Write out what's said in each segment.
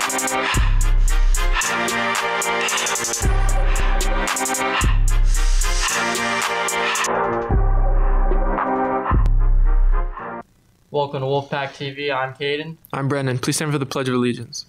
Welcome to Wolfpack TV. I'm Caden. I'm Brendan. Please stand for the Pledge of Allegiance.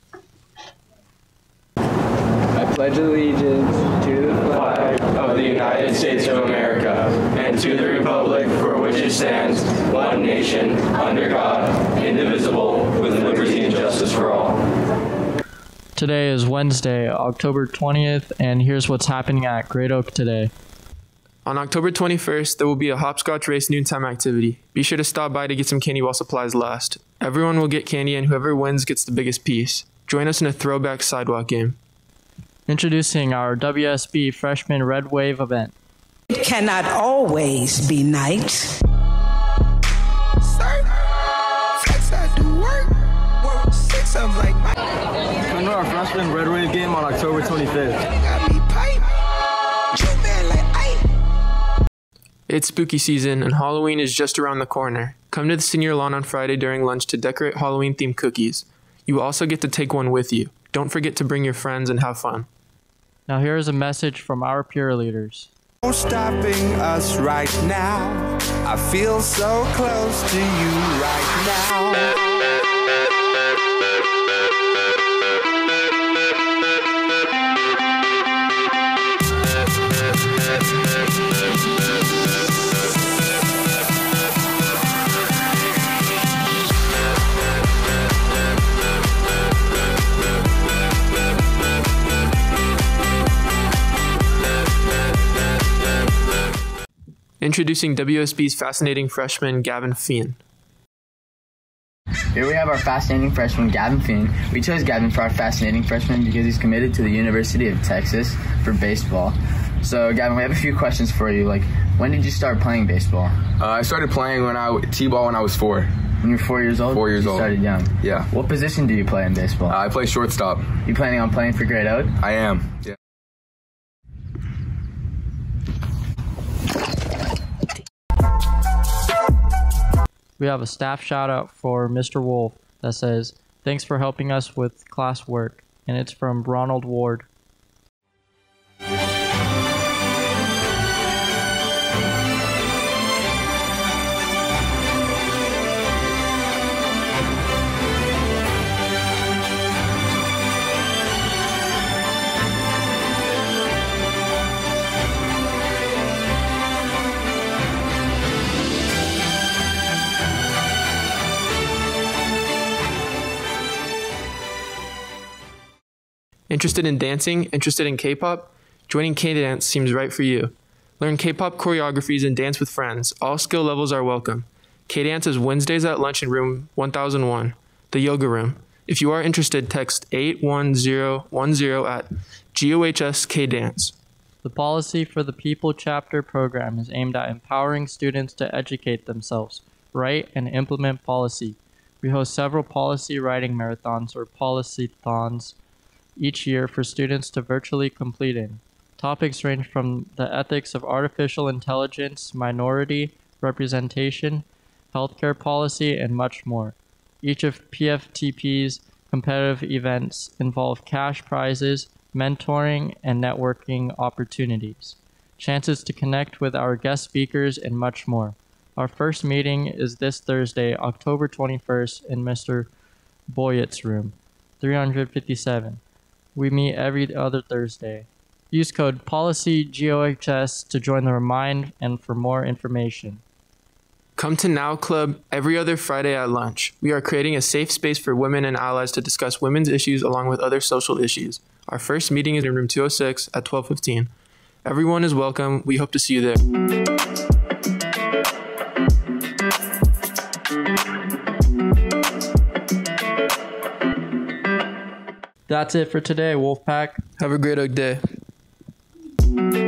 I pledge allegiance to the flag of the United States of America and to the republic for which it stands, one nation, under God, indivisible, with liberty and justice for all. Today is Wednesday, October 20th, and here's what's happening at Great Oak today. On October 21st, there will be a hopscotch race noontime activity. Be sure to stop by to get some candy while supplies last. Everyone will get candy and whoever wins gets the biggest piece. Join us in a throwback sidewalk game. Introducing our WSB Freshman Red Wave event. It cannot always be night. Sir, flex I do work 6 of them like my. Come to our Freshman Red Wave game on October 25th. Got me pipe. You man like I. It's spooky season and Halloween is just around the corner. Come to the senior lawn on Friday during lunch to decorate Halloween-themed cookies. You will also get to take one with you. Don't forget to bring your friends and have fun. Now here is a message from our peer leaders. No stopping us right now. I feel so close to you right now. Introducing WSB's fascinating freshman, Gavin Fien. Here we have our fascinating freshman, Gavin Fien. We chose Gavin for our fascinating freshman because he's committed to the University of Texas for baseball. So, Gavin, we have a few questions for you. Like, when did you start playing baseball? I started playing T-ball when I was 4. When you were 4 years old? 4 years old. You started young. Yeah. What position do you play in baseball? I play shortstop. You planning on playing for Great Oak? I am. Yeah. We have a staff shout out for Mr. Wolf that says, "Thanks for helping us with class work," and it's from Ronald Ward. Interested in dancing? Interested in K-pop? Joining K-Dance seems right for you. Learn K-pop choreographies and dance with friends. All skill levels are welcome. K-Dance is Wednesdays at lunch in room 1001, the yoga room. If you are interested, text 81010 at GOHS K-Dance. The Policy for the People chapter program is aimed at empowering students to educate themselves, write, and implement policy. We host several policy writing marathons or policy-thons each year for students to virtually complete in. Topics range from the ethics of artificial intelligence, minority representation, healthcare policy, and much more. Each of PFTP's competitive events involve cash prizes, mentoring, and networking opportunities, chances to connect with our guest speakers, and much more. Our first meeting is this Thursday, October 21st in Mr. Boyett's room, 357. We meet every other Thursday. Use code POLICYGOHS to join the Remind and for more information. Come to Now Club every other Friday at lunch. We are creating a safe space for women and allies to discuss women's issues along with other social issues. Our first meeting is in room 206 at 12:15. Everyone is welcome. We hope to see you there. That's it for today, Wolfpack. Have a great Oak day.